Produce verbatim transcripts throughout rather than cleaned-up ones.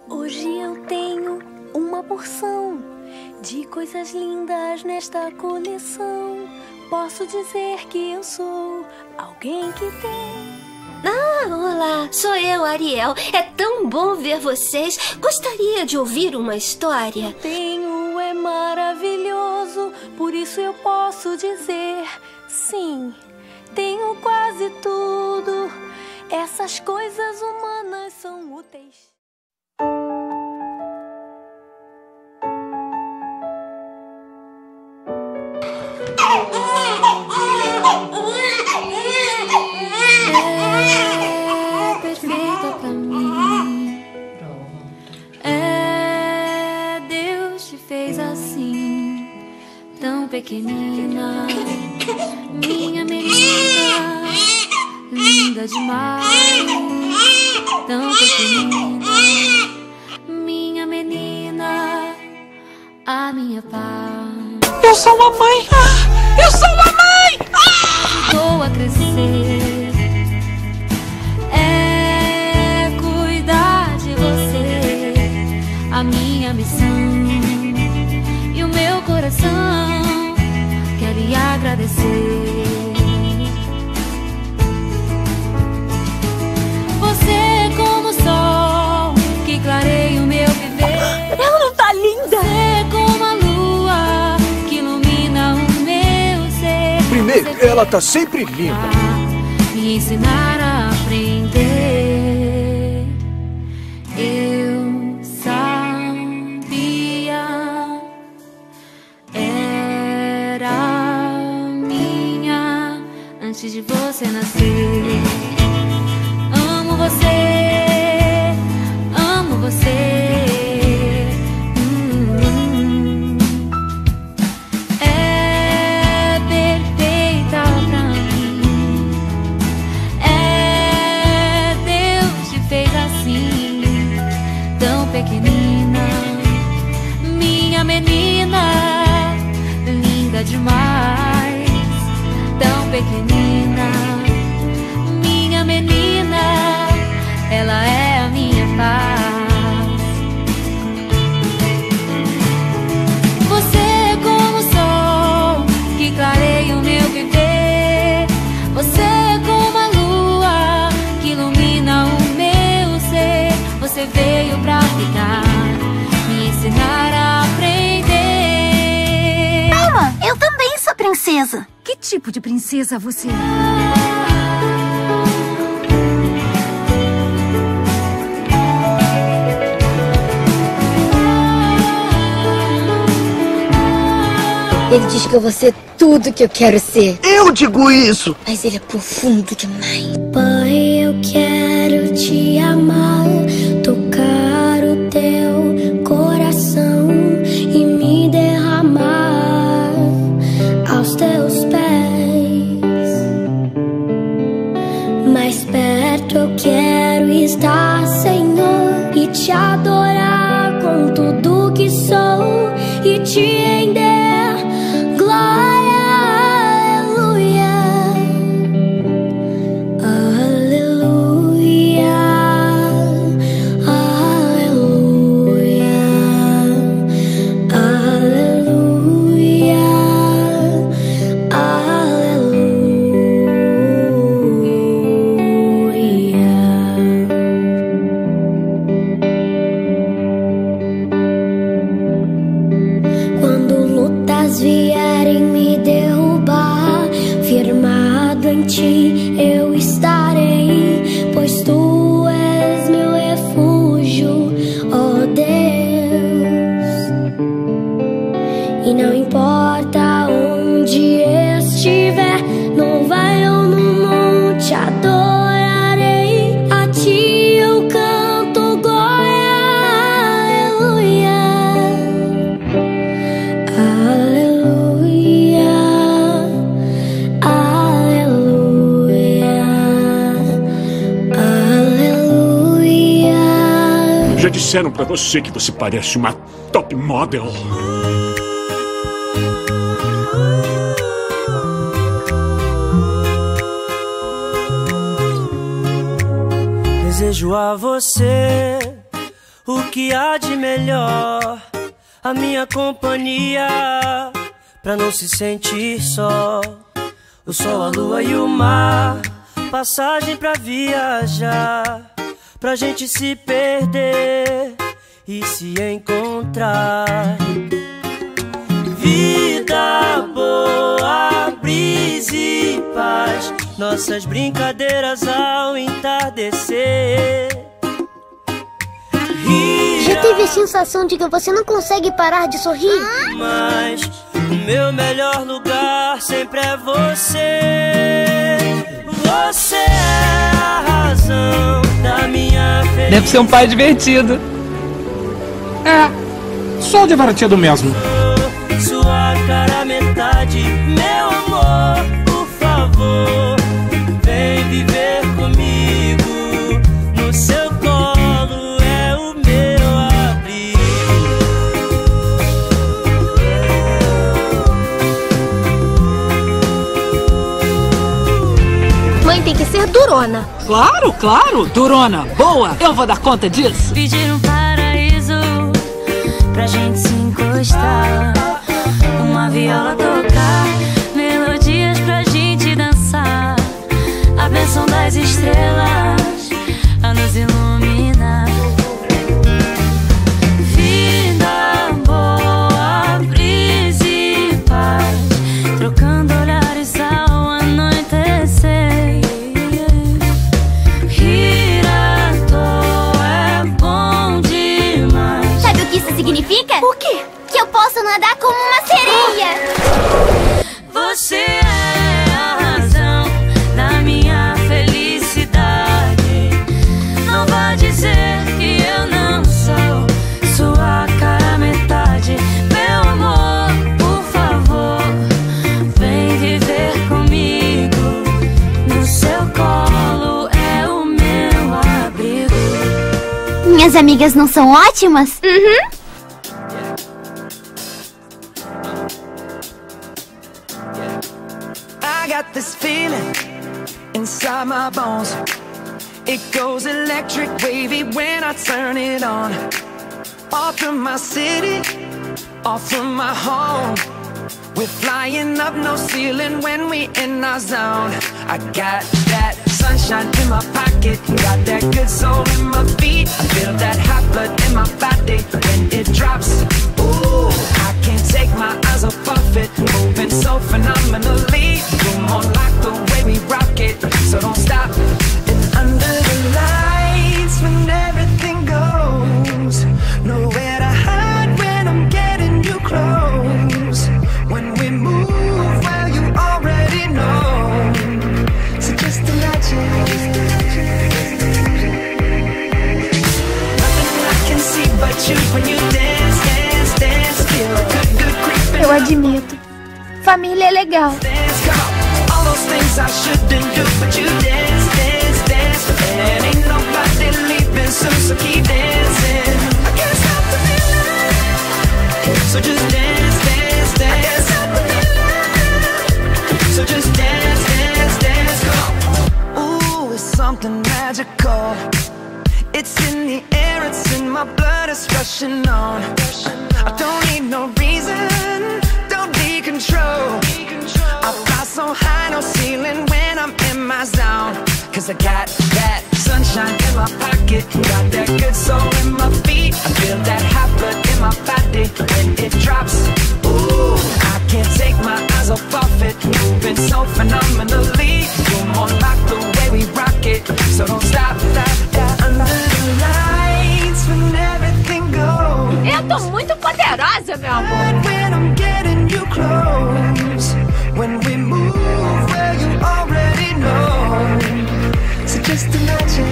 Hoje eu tenho uma porção de coisas lindas nesta coleção. Posso dizer que eu sou alguém que tem... Ah, olá, sou eu, Ariel. É tão bom ver vocês. Gostaria de ouvir uma história. Tenho é maravilhoso, por isso eu posso dizer sim. Tenho quase tudo. Essas coisas humanas são úteis. É perfeita pra mim. É, Deus te fez assim, tão pequenina, minha menina, linda demais, tão pequenina, minha menina, a minha paz. Eu sou uma mãe! Ah, eu sou uma mãe! Ah! Ajudou a crescer, é cuidar de você, a minha missão, e o meu coração quer lhe agradecer. Você como o sol que clareia o meu viver. Ela não tá linda? Você como a lua que ilumina o meu ser. Primeiro, ela tá sempre linda. Me ensinar a aprender. Eu sabia, era minha antes de você nascer. Amo você, amo você. Hum, é perfeita pra mim. É, Deus te fez assim, tão pequenina, minha menina, linda demais, tão pequenina, minha menina, ela é a minha paz. Você como o sol que clareia o meu viver. Você como a lua que ilumina o meu ser. Você veio pra ficar, me ensinar a aprender. Calma, eu também sou princesa. Que tipo de princesa você é? Ele diz que eu vou ser tudo que eu quero ser. Eu digo isso! Mas ele é profundo demais. Pai, eu quero te amar, tocar o teu coração e me derramar aos teus pés. Mais perto eu quero estar, Senhor, e te adorar com tudo que sou e te render. Glória, aleluia, aleluia, aleluia, aleluia, aleluia. Quando lutas vierem me derrubar, firmado em ti eu estarei, pois tu és meu refúgio, ó Deus. E não importa onde estiver, no vale ou no monte, adorarei a ti, eu canto glória, aleluia. Aleluia, aleluia, aleluia. Já disseram pra você que você parece uma top model. Desejo a você o que que há de melhor, a minha companhia, pra não se sentir só. O sol, a lua e o mar, passagem pra viajar, pra gente se perder e se encontrar. Vida boa, brisa e paz, nossas brincadeiras ao entardecer. Já teve a sensação de que você não consegue parar de sorrir? Mas o meu melhor lugar sempre é você. Você é a razão da minha felicidade. Deve ser um pai divertido. É, só divertido mesmo. Sua cara metade, meu amor, por favor, vem viver comigo. No seu colo é o meu abrigo. Mãe tem que ser durona. Claro, claro, durona, boa, eu vou dar conta disso. Pedir um paraíso pra gente se encostar, uma viola tocar, melodias pra gente dançar, a bênção das estrelas a nos iluminar. Vida boa, brisa e paz, trocando olhares ao anoitecer. Rir à toa é bom demais. Sabe o que isso significa? O quê? Que eu posso nadar como uma sereia. Você é a razão da minha felicidade. Não vá dizer que eu não sou sua cara metade. Meu amor, por favor, vem viver comigo. No seu colo é o meu abrigo. Minhas amigas não são ótimas? Uhum. I got this feeling inside my bones. It goes electric wavy when I turn it on. Off from my city, off from my home. We're flying up no ceiling when we in our zone. I got that sunshine in my pocket, got that good soul in my feet. I feel that hot blood in my body when it drops. Ooh, I can't take my eyes off of it, moving so phenomenally. You're more like the way we rock it, so don't stop. And under the lights when everything goes, nowhere to hide when I'm getting you close. When we move, well you already know. So just imagine, nothing I can see but you when you dance, dance, dance. Feel a good, good creeping. Eu admito. Família é legal. Dance, come on. All those things I shouldn't do, but you dance, dance, dance. And ain't nobody leaving soon, so keep dancing. I can't stop the feeling, so just dance, dance, dance. I can't stop the feeling, so just dance, dance, dance. Come on. Ooh, it's something magical. It's in the air, it's in my blood, it's rushing on. I don't need no reason, don't need control. I fly so high, no ceiling when I'm in my zone. Cause I got that sunshine in my pocket, got that good soul in my feet. I feel that hot blood in my body when it drops. Ooh, I can't take my eyes off of it, moving so phenomenally. You're more like the way we rock it, so don't stop, stop, stop. Under the lights when everything goes. Eu tô muito poderosa, meu amor. When I'm getting you close, when we move, well you already know. So just imagine,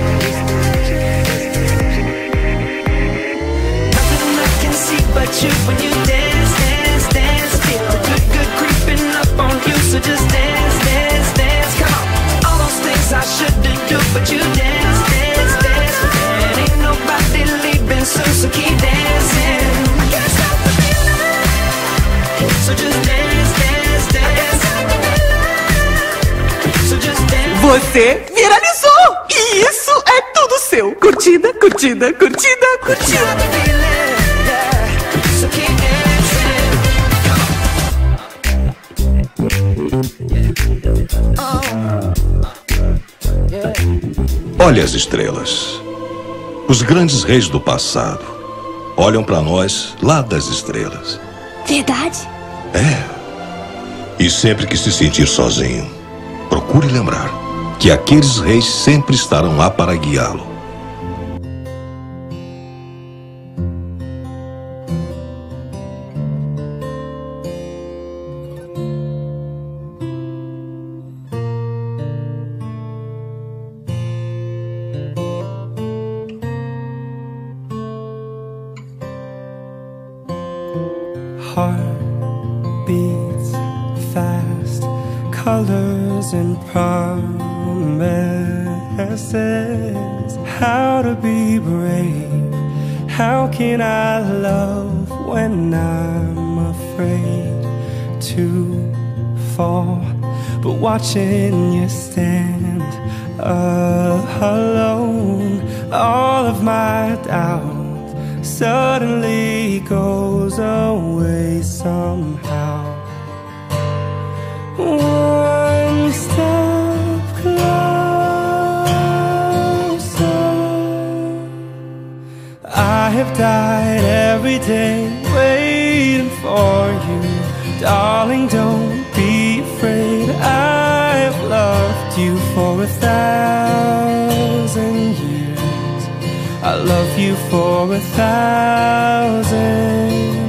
nothing I can see but you when you dance, dance, dance. Feel the good, good creeping up on you. So just dance, dance, dance. Come on, all those things I shouldn't do, but you dance, dance, dance. And ain't nobody leaving soon, so keep dancing. I can't stop the feeling, so just dance, dance, dance. So just dance. Você viralizou! E isso é tudo seu! Curtida, curtida. Curtida, curtida, curtida. Olha as estrelas. Os grandes reis do passado olham para nós lá das estrelas. Verdade? É. E sempre que se sentir sozinho, procure lembrar que aqueles reis sempre estarão lá para guiá-lo. Heart beats fast, colors and promises. How to be brave? How can I love when I'm afraid to fall? But watching you stand alone, all of my doubt suddenly goes away somehow. One step closer. I have died every day waiting for you. Darling, don't be afraid. I've loved you for a thousand years. I love you for a thousand